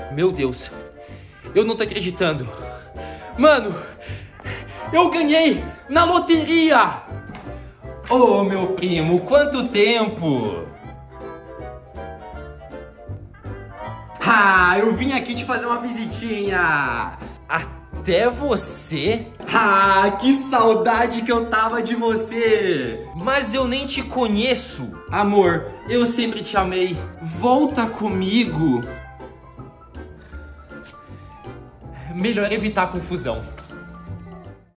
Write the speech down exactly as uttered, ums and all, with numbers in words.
Meu Deus, eu não tô acreditando. Mano, eu ganhei na loteria! Ô, meu primo, quanto tempo! Ah, eu vim aqui te fazer uma visitinha. Até você? Ah, que saudade que eu tava de você. Mas eu nem te conheço. Amor, eu sempre te amei. Volta comigo. Melhor evitar a confusão.